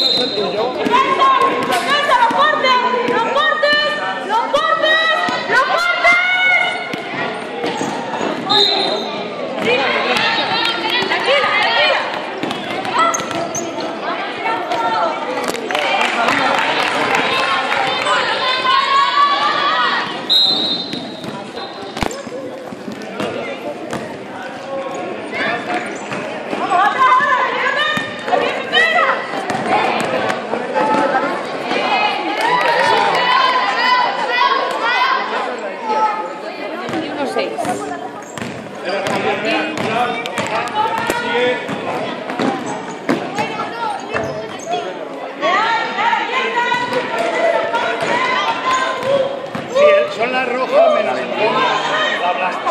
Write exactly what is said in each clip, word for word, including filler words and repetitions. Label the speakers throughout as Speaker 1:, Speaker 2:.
Speaker 1: Son las rojas menos la blasta.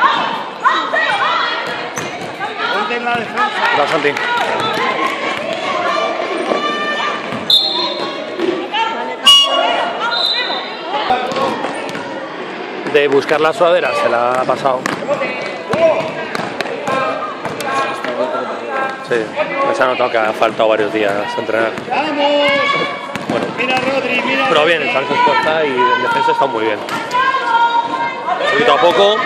Speaker 1: Ponte en la defensa.
Speaker 2: Va, Santi. De buscar la sudadera se la ha pasado. Sí, se ha notado que ha faltado varios días a entrenar. Bueno,
Speaker 1: mira Rodri, mira.
Speaker 2: Pero bien, el San se esfuerza y en defensa está muy bien. Poquito a poco.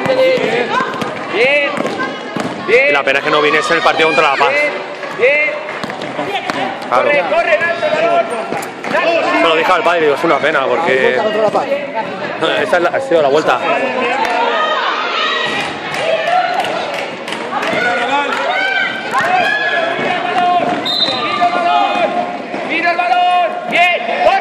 Speaker 3: Bien. Bien.
Speaker 2: Y la pena es que no viniese el partido contra La Paz.
Speaker 3: Bien.
Speaker 2: Claro.
Speaker 3: Corre, corre, Nacho, balón.
Speaker 2: Me lo dije al padre, digo, es una pena porque esta es la, ha sido la vuelta.
Speaker 3: Mira el balón. Bien.